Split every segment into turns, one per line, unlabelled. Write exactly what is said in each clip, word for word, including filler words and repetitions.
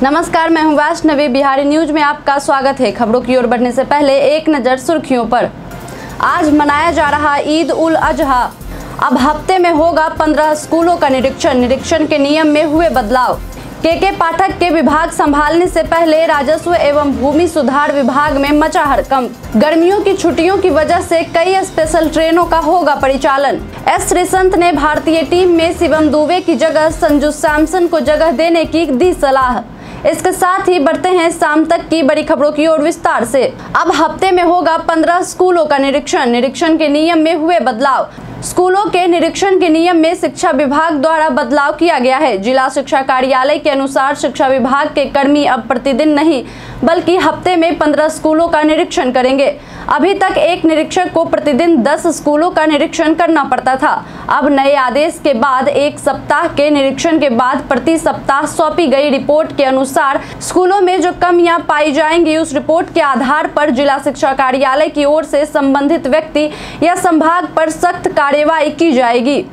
नमस्कार, मैं हूं वैष्णवी। बिहारी न्यूज में आपका स्वागत है। खबरों की ओर बढ़ने से पहले एक नजर सुर्खियों पर। आज मनाया जा रहा ईद उल अजहा। अब हफ्ते में होगा पंद्रह स्कूलों का निरीक्षण। निरीक्षण के नियम में हुए बदलाव। के के पाठक के विभाग संभालने से पहले राजस्व एवं भूमि सुधार विभाग में मचा हड़कंप। गर्मियों की छुट्टियों की वजह से कई स्पेशल ट्रेनों का होगा परिचालन। एस श्रीसंत ने भारतीय टीम में शिवम दुबे की जगह संजू सैमसन को जगह देने की दी सलाह। इसके साथ ही बढ़ते हैं शाम तक की बड़ी खबरों की ओर विस्तार से। अब हफ्ते में होगा पंद्रह स्कूलों का निरीक्षण। निरीक्षण के नियम में हुए बदलाव। स्कूलों के निरीक्षण के नियम में शिक्षा विभाग द्वारा बदलाव किया गया है। जिला शिक्षा कार्यालय के अनुसार शिक्षा विभाग के कर्मी अब प्रतिदिन नहीं बल्कि हफ्ते में पंद्रह स्कूलों का निरीक्षण करेंगे। अभी तक एक निरीक्षक को प्रतिदिन दस स्कूलों का निरीक्षण करना पड़ता था। अब नए आदेश के बाद एक सप्ताह के निरीक्षण के बाद प्रति सप्ताह सौंपी गई रिपोर्ट के अनुसार स्कूलों में जो कमियां पाई जाएंगी उस रिपोर्ट के आधार पर जिला शिक्षा कार्यालय की ओर से संबंधित व्यक्ति या संभाग पर सख्त कार्यवाही की जाएगी।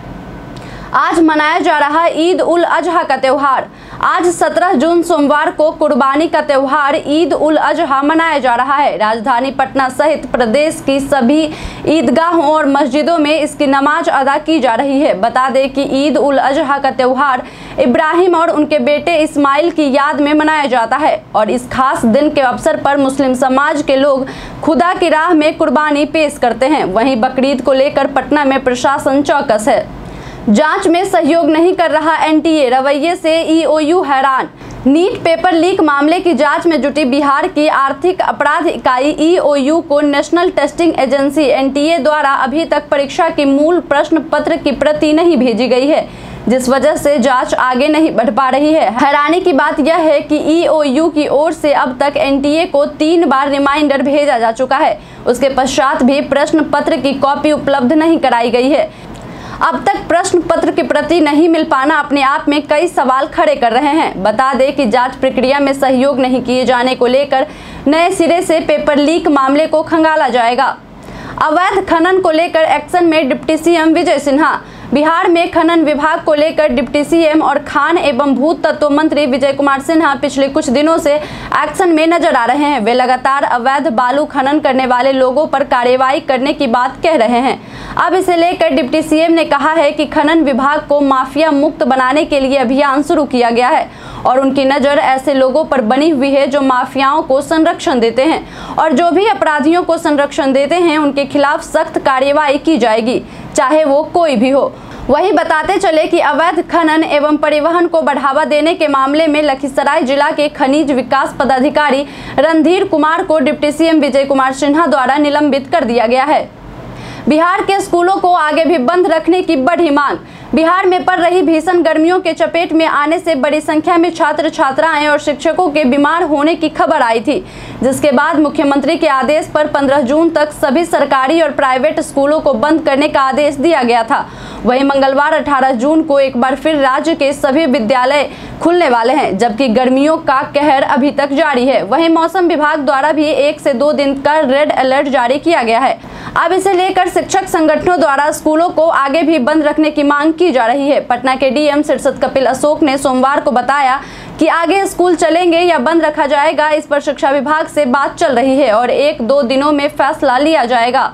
आज मनाया जा रहा ईद उल अजहा का त्योहार। आज सत्रह जून सोमवार को कुर्बानी का त्योहार ईद उल अजहा मनाया जा रहा है। राजधानी पटना सहित प्रदेश की सभी ईदगाहों और मस्जिदों में इसकी नमाज अदा की जा रही है। बता दें कि ईद उल अजहा का त्योहार इब्राहिम और उनके बेटे इस्माइल की याद में मनाया जाता है और इस खास दिन के अवसर पर मुस्लिम समाज के लोग खुदा की राह में कुर्बानी पेश करते हैं। वहीं बकरीद को लेकर पटना में प्रशासन चौकस है। जांच में सहयोग नहीं कर रहा एन टी ए, रवैये से ई ओ यू हैरान। नीट पेपर लीक मामले की जांच में जुटी बिहार की आर्थिक अपराध इकाई ई ओ यू को national testing agency N T A द्वारा अभी तक परीक्षा की मूल प्रश्न पत्र की प्रति नहीं भेजी गई है, जिस वजह से जांच आगे नहीं बढ़ पा रही है। हैरानी की बात यह है कि ई ओ यू की ओर से अब तक एन टी ए को तीन बार रिमाइंडर भेजा जा चुका है। उसके पश्चात भी प्रश्न पत्र की कॉपी उपलब्ध नहीं कराई गई है। अब तक प्रश्न पत्र की प्रति नहीं मिल पाना अपने आप में कई सवाल खड़े कर रहे हैं। बता दें कि जांच प्रक्रिया में सहयोग नहीं किए जाने को लेकर नए सिरे से पेपर लीक मामले को खंगाला जाएगा। अवैध खनन को लेकर एक्शन में deputy C M Vijay Sinha. Bihar में खनन विभाग को लेकर डिप्टी सी एम और खान एवं भू तत्व मंत्री विजय कुमार सिन्हा पिछले कुछ दिनों से एक्शन में नजर आ रहे हैं। वे लगातार अवैध बालू खनन करने वाले लोगों पर कार्रवाई करने की बात कह रहे हैं। अब इसे लेकर डिप्टी सी एम ने कहा है कि खनन विभाग को माफिया मुक्त बनाने के लिए अभियान शुरू किया गया है और उनकी नजर ऐसे लोगों पर बनी हुई है जो माफियाओं को संरक्षण देते हैं और जो भी अपराधियों को संरक्षण देते हैं उनके खिलाफ सख्त कार्यवाही की जाएगी, चाहे वो कोई भी हो। वही बताते चले कि अवैध खनन एवं परिवहन को बढ़ावा देने के मामले में लखीसराय जिला के खनिज विकास पदाधिकारी रणधीर कुमार को deputy C M Vijay Kumar Sinha द्वारा निलंबित कर दिया गया है। बिहार के स्कूलों को आगे भी बंद रखने की बढ़ी मांग। बिहार में पड़ रही भीषण गर्मियों के चपेट में आने से बड़ी संख्या में छात्र छात्राएं और शिक्षकों के बीमार होने की खबर आई थी, जिसके बाद मुख्यमंत्री के आदेश पर पंद्रह जून तक सभी सरकारी और प्राइवेट स्कूलों को बंद करने का आदेश दिया गया था। वहीं मंगलवार अठारह जून को एक बार फिर राज्य के सभी विद्यालय खुलने वाले हैं, जबकि गर्मियों का कहर अभी तक जारी है। वहीं मौसम विभाग द्वारा भी एक से दो दिन का रेड अलर्ट जारी किया गया है। अब इसे लेकर शिक्षक संगठनों द्वारा स्कूलों को आगे भी बंद रखने की मांग की जा रही है। पटना के डी एम शीर्षद कपिल अशोक ने सोमवार को बताया कि आगे स्कूल चलेंगे या बंद रखा जाएगा, इस पर शिक्षा विभाग से बात चल रही है और एक दो दिनों में फैसला लिया जाएगा।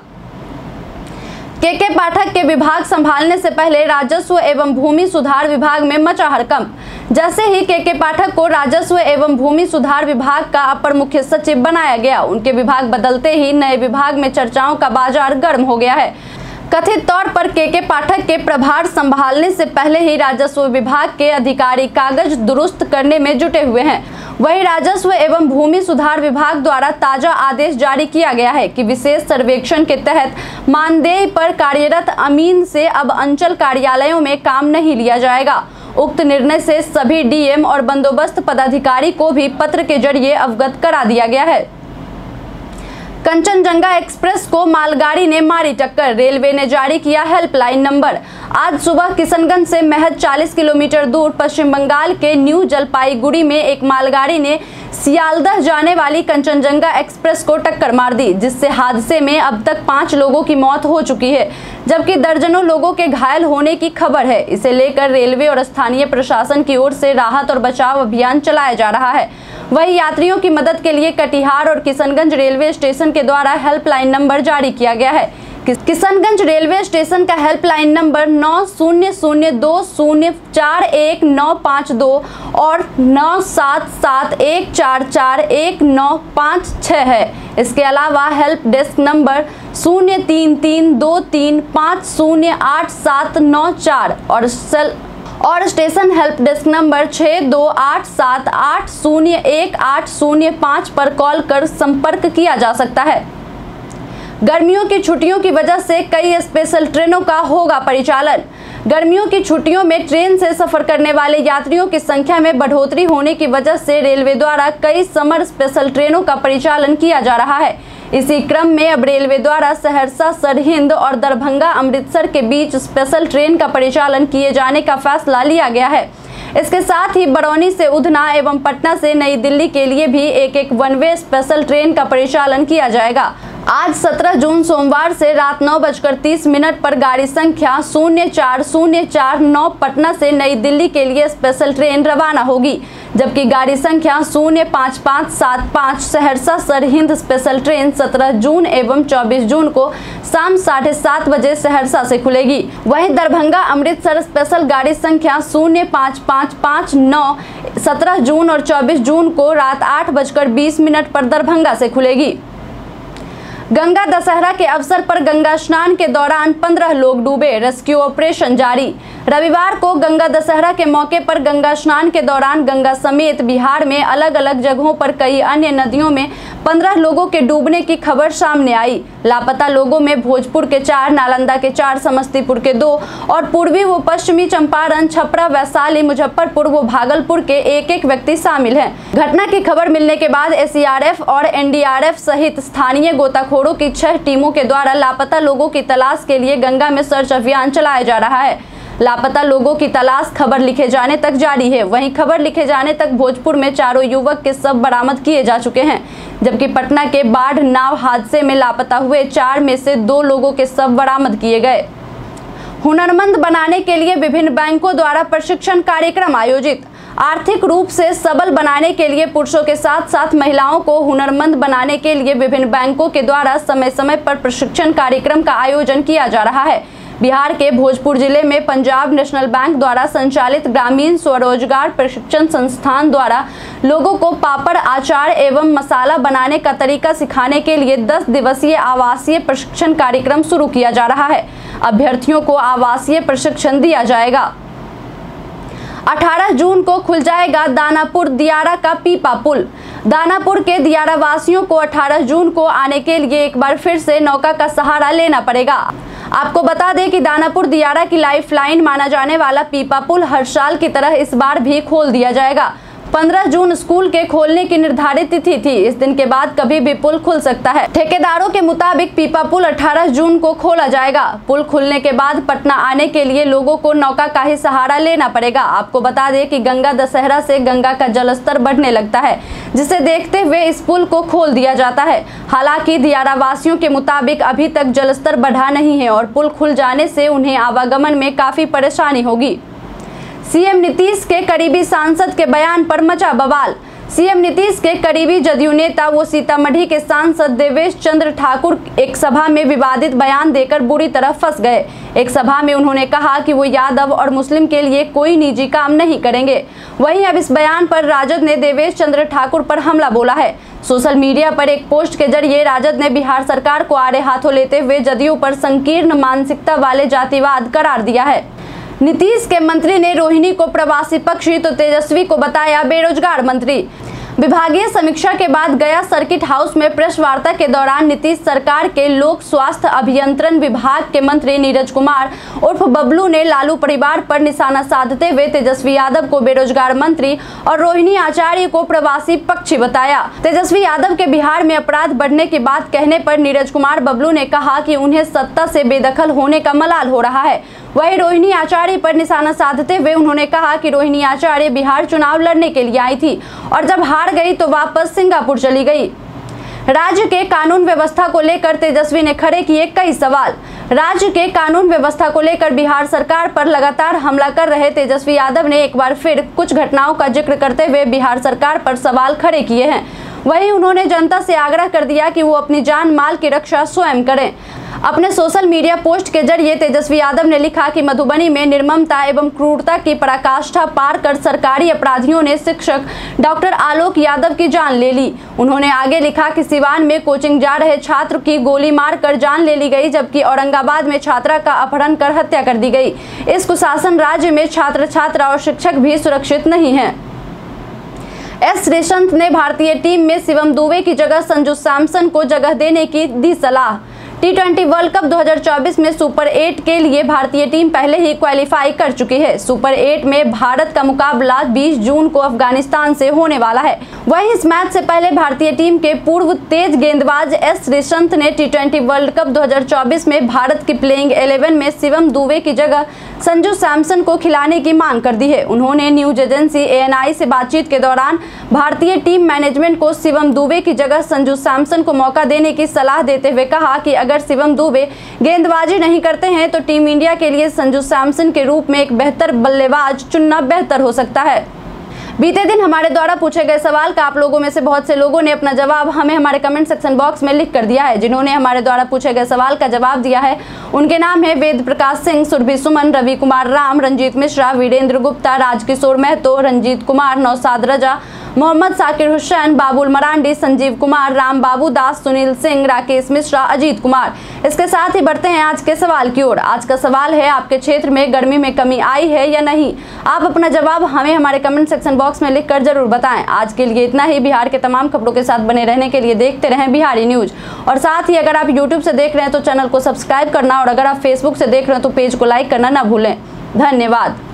के के पाठक के विभाग संभालने से पहले राजस्व एवं भूमि सुधार विभाग में मचा हड़कंप। जैसे ही के के पाठक को राजस्व एवं भूमि सुधार विभाग का अपर मुख्य सचिव बनाया गया, उनके विभाग बदलते ही नए विभाग में चर्चाओं का बाजार गर्म हो गया है। कथित तौर पर के के पाठक के प्रभार संभालने से पहले ही राजस्व विभाग के अधिकारी कागज दुरुस्त करने में जुटे हुए हैं। वहीं राजस्व एवं भूमि सुधार विभाग द्वारा ताजा आदेश जारी किया गया है कि विशेष सर्वेक्षण के तहत मानदेय पर कार्यरत अमीन से अब अंचल कार्यालयों में काम नहीं लिया जाएगा। उक्त निर्णय से सभी डी एम और बंदोबस्त पदाधिकारी को भी पत्र के जरिए अवगत करा दिया गया है। कंचनजंगा एक्सप्रेस को मालगाड़ी ने मारी टक्कर, रेलवे ने जारी किया हेल्पलाइन नंबर। आज सुबह किशनगंज से महज चालीस किलोमीटर दूर पश्चिम बंगाल के न्यू जलपाईगुड़ी में एक मालगाड़ी ने सियालदह जाने वाली कंचनजंगा एक्सप्रेस को टक्कर मार दी, जिससे हादसे में अब तक पांच लोगों की मौत हो चुकी है, जबकि दर्जनों लोगों के घायल होने की खबर है। इसे लेकर रेलवे और स्थानीय प्रशासन की ओर से राहत और बचाव अभियान चलाया जा रहा है। वहीं यात्रियों की मदद के लिए कटिहार और किशनगंज रेलवे स्टेशन के द्वारा हेल्पलाइन नंबर जारी किया गया है। किशनगंज रेलवे स्टेशन का हेल्पलाइन नंबर नौ शून्य शून्य दो शून्य चार एक नौ पाँच दो और नौ सात सात एक चार चार एक नौ पाँच छः है। इसके अलावा हेल्प डेस्क नंबर शून्य तीन तीन दो तीन पाँच शून्य आठ सात नौ चार और सेल और स्टेशन हेल्प डेस्क नंबर छः दो आठ सात आठ शून्य एक आठ शून्य पाँच पर कॉल कर संपर्क किया जा सकता है। गर्मियों की छुट्टियों की वजह से कई स्पेशल ट्रेनों का होगा परिचालन। गर्मियों की छुट्टियों में ट्रेन से सफर करने वाले यात्रियों की संख्या में बढ़ोतरी होने की वजह से रेलवे द्वारा कई समर स्पेशल ट्रेनों का परिचालन किया जा रहा है। इसी क्रम में अब रेलवे द्वारा सहरसा सरहिंद और दरभंगा अमृतसर के बीच स्पेशल ट्रेन का परिचालन किए जाने का फैसला लिया गया है। इसके साथ ही बरौनी से उधना एवं पटना से नई दिल्ली के लिए भी एक एक वन वे स्पेशल ट्रेन का परिचालन किया जाएगा। आज सत्रह जून सोमवार से रात नौ बजकर तीस मिनट पर गाड़ी संख्या शून्य चार शून्य चार नौ पटना से नई दिल्ली के लिए स्पेशल ट्रेन रवाना होगी, जबकि गाड़ी संख्या शून्य पाँच पाँच सात पाँच सहरसा सरहिंद स्पेशल ट्रेन सत्रह जून एवं चौबीस जून को शाम साढ़े सात बजे सहरसा से खुलेगी। वहीं दरभंगा अमृतसर स्पेशल गाड़ी संख्या शून्य पाँच पाँच पाँच नौ सत्रह जून और चौबीस जून को रात आठ बजकर बीस मिनट पर दरभंगा से खुलेगी। गंगा दशहरा के अवसर पर गंगा स्नान के दौरान पंद्रह लोग डूबे, रेस्क्यू ऑपरेशन जारी। रविवार को गंगा दशहरा के मौके पर गंगा स्नान के दौरान गंगा समेत बिहार में अलग अलग जगहों पर कई अन्य नदियों में पंद्रह लोगों के डूबने की खबर सामने आई। लापता लोगों में भोजपुर के चार, नालंदा के चार, समस्तीपुर के दो और पूर्वी व पश्चिमी चंपारण, छपरा, वैशाली, मुजफ्फरपुर व भागलपुर के एक एक व्यक्ति शामिल हैं। घटना की खबर मिलने के बाद एस डी आर एफ और एन डी आर एफ सहित स्थानीय गोताखोरों की छह टीमों के द्वारा लापता लोगों की तलाश के लिए गंगा में सर्च अभियान चलाया जा रहा है। लापता लोगों की तलाश खबर लिखे जाने तक जारी है। वहीं खबर लिखे जाने तक भोजपुर में चारों युवक के शव बरामद किए जा चुके हैं, जबकि पटना के बाढ़ नाव हादसे में लापता हुए चार में से दो लोगों के शव बरामद किए गए। हुनरमंद बनाने के लिए विभिन्न बैंकों द्वारा प्रशिक्षण कार्यक्रम आयोजित। आर्थिक रूप से सबल बनाने के लिए पुरुषों के साथ साथ महिलाओं को हुनरमंद बनाने के लिए विभिन्न बैंकों के द्वारा समय समय पर प्रशिक्षण कार्यक्रम का आयोजन किया जा रहा है। बिहार के भोजपुर जिले में पंजाब नेशनल बैंक द्वारा संचालित ग्रामीण स्वरोजगार प्रशिक्षण संस्थान द्वारा लोगों को पापड़, अचार एवं मसाला बनाने का तरीका सिखाने के लिए दस दिवसीय आवासीय प्रशिक्षण कार्यक्रम शुरू किया जा रहा है। अभ्यर्थियों को आवासीय प्रशिक्षण दिया जाएगा। अठारह जून को खुल जाएगा दानापुर दियारा का पीपा पुल। दानापुर के दियारा वासियों को अठारह जून को आने के लिए एक बार फिर से नौका का सहारा लेना पड़ेगा। आपको बता दें कि दानापुर दियारा की लाइफ लाइन माना जाने वाला पीपा पुल हर साल की तरह इस बार भी खोल दिया जाएगा। पंद्रह जून स्कूल के खोलने की निर्धारित तिथि थी। इस दिन के बाद कभी भी पुल खुल सकता है। ठेकेदारों के मुताबिक पीपा पुल अठारह जून को खोला जाएगा। पुल खुलने के बाद पटना आने के लिए लोगों को नौका का ही सहारा लेना पड़ेगा। आपको बता दें कि गंगा दशहरा से गंगा का जलस्तर बढ़ने लगता है, जिसे देखते हुए इस पुल को खोल दिया जाता है। हालांकि दियारा वासियों के मुताबिक अभी तक जलस्तर बढ़ा नहीं है और पुल खुल जाने से उन्हें आवागमन में काफी परेशानी होगी। सीएम नीतीश के करीबी सांसद के बयान पर मचा बवाल। सीएम नीतीश के करीबी जदयू नेता वो सीतामढ़ी के सांसद देवेश चंद्र ठाकुर एक सभा में विवादित बयान देकर बुरी तरह फंस गए। एक सभा में उन्होंने कहा कि वो यादव और मुस्लिम के लिए कोई निजी काम नहीं करेंगे। वहीं अब इस बयान पर राजद ने देवेश चंद्र ठाकुर पर हमला बोला है। सोशल मीडिया पर एक पोस्ट के जरिए राजद ने बिहार सरकार को आड़े हाथों लेते हुए जदयू पर संकीर्ण मानसिकता वाले जातिवाद करार दिया है। नीतीश के मंत्री ने रोहिणी को प्रवासी पक्षी तो तेजस्वी को बताया बेरोजगार मंत्री। विभागीय समीक्षा के बाद गया सर्किट हाउस में प्रेस वार्ता के दौरान नीतीश सरकार के लोक स्वास्थ्य अभियंत्रण विभाग के मंत्री नीरज कुमार उर्फ बबलू ने लालू परिवार पर निशाना साधते हुए तेजस्वी यादव को बेरोजगार मंत्री और रोहिणी आचार्य को प्रवासी पक्षी बताया। तेजस्वी यादव के बिहार में अपराध बढ़ने की बात कहने पर नीरज कुमार बबलू ने कहा कि उन्हें सत्ता से बेदखल होने का मलाल हो रहा है। वहीं रोहिणी आचार्य पर निशाना साधते हुए उन्होंने कहा कि रोहिणी आचार्य बिहार चुनाव लड़ने के लिए आई थी और जब हार गई तो वापस सिंगापुर चली गई। राज्य के कानून व्यवस्था को लेकर तेजस्वी ने खड़े किए कई सवाल। राज्य के कानून व्यवस्था को लेकर बिहार सरकार पर लगातार हमला कर रहे तेजस्वी यादव ने एक बार फिर कुछ घटनाओं का जिक्र करते हुए बिहार सरकार पर सवाल खड़े किए हैं। वहीं उन्होंने जनता से आग्रह कर दिया कि वो अपनी जान माल की रक्षा स्वयं करें। अपने सोशल मीडिया पोस्ट के जरिए तेजस्वी यादव ने लिखा कि मधुबनी में निर्ममता एवं क्रूरता की पराकाष्ठा पार कर सरकारी अपराधियों ने शिक्षक डॉक्टर आलोक यादव की जान ले ली। उन्होंने आगे लिखा कि सिवान में कोचिंग जा रहे छात्र की गोली मारकर जान ले ली गई, जबकि औरंगाबाद में छात्रा का अपहरण कर हत्या कर दी गई। इस कुशासन राज्य में छात्र छात्रा और शिक्षक भी सुरक्षित नहीं है। एस श्रीसंत ने भारतीय टीम में शिवम दुबे की जगह संजू सैमसन को जगह देने की दी सलाह। टी ट्वेंटी वर्ल्ड कप दो हज़ार चौबीस में सुपर एट के लिए भारतीय टीम पहले ही क्वालिफाई कर चुकी है। सुपर एट में भारत का मुकाबला बीस जून को अफगानिस्तान से होने वाला है। वहीं इस मैच से पहले भारतीय टीम के पूर्व तेज गेंदबाज एस श्रीसंत ने टी ट्वेंटी वर्ल्ड कप दो हज़ार चौबीस में भारत की प्लेइंग इलेवन में शिवम दुबे की जगह संजू सैमसन को खिलाने की मांग कर दी है। उन्होंने news agency A N I से बातचीत के दौरान भारतीय टीम मैनेजमेंट को शिवम दुबे की जगह संजू सैमसन को मौका देने की सलाह देते हुए कहा कि अगर शिवम दुबे गेंदबाजी नहीं करते हैं तो टीम इंडिया के लिए संजू सैमसन के रूप में एक बेहतर बल्लेबाज चुनना बेहतर हो सकता है। बीते दिन हमारे द्वारा पूछे गए सवाल का आप लोगों में से बहुत से लोगों ने अपना जवाब हमें हमारे कमेंट सेक्शन बॉक्स में लिख कर दिया है। जिन्होंने हमारे द्वारा पूछे गए सवाल का जवाब दिया है उनके नाम है वेद प्रकाश सिंह, सुरभि सुमन, रवि कुमार राम, रंजीत मिश्रा, वीरेंद्र गुप्ता, राजकिशोर महतो, रंजीत कुमार, नौसाद रजा, मोहम्मद साकिर हुसैन, बाबुल मरांडी, संजीव कुमार, राम बाबू दास, सुनील सिंह, राकेश मिश्रा, अजीत कुमार। इसके साथ ही बढ़ते हैं आज के सवाल की ओर। आज का सवाल है, आपके क्षेत्र में गर्मी में कमी आई है या नहीं? आप अपना जवाब हमें हमारे कमेंट सेक्शन बॉक्स में लिखकर जरूर बताएं। आज के लिए इतना ही। बिहार के तमाम खबरों के साथ बने रहने के लिए देखते रहें बिहारी न्यूज। और साथ ही अगर आप यूट्यूब से देख रहे हैं तो चैनल को सब्सक्राइब करना, और अगर आप फेसबुक से देख रहे हैं तो पेज को लाइक करना ना भूलें। धन्यवाद।